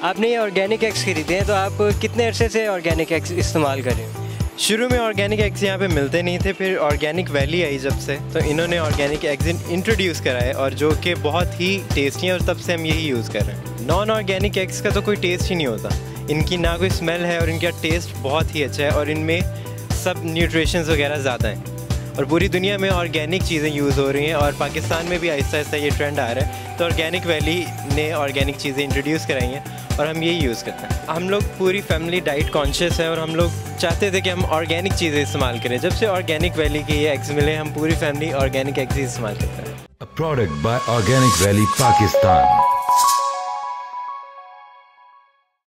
आपने ये organic eggs खरीदे हैं, तो आप कितने अरसे से ऑर्गेनिक एग्स इस्तेमाल कर रहे हैं? शुरू में ऑर्गेनिक एग्स यहाँ पे मिलते नहीं थे, फिर ऑर्गेनिक वैली आई जब से, तो इन्होंने ऑर्गेनिक एग्स इंट्रोड्यूस कराए और जो कि बहुत ही टेस्टी हैं और तब से हम यही यूज़ कर रहे हैं। नॉन ऑर्गेनिक एग्स का तो कोई टेस्ट ही नहीं होता, इनकी ना कोई स्मेल है और इनका टेस्ट बहुत ही अच्छा है और इनमें सब न्यूट्रिशंस वगैरह ज़्यादा हैं और पूरी दुनिया में ऑर्गेनिक चीज़ें यूज़ हो रही हैं और पाकिस्तान में भी आहिस्ता आहिस्ता ये ट्रेंड आ रहा है। तो ऑर्गेनिक वैली ने ऑर्गेनिक चीज़ें इंट्रोड्यूस कराई हैं और हम यही यूज़ करते हैं। हम लोग पूरी फैमिली डाइट कॉन्शियस है और हम लोग चाहते थे कि हम ऑर्गेनिक चीज़ें इस्तेमाल करें। जब से ऑर्गेनिक वैली के ये एग्स मिले, हम पूरी फैमिली ऑर्गेनिक एग्स ही इस्तेमाल करते हैं। A product by Organic Valley, Pakistan.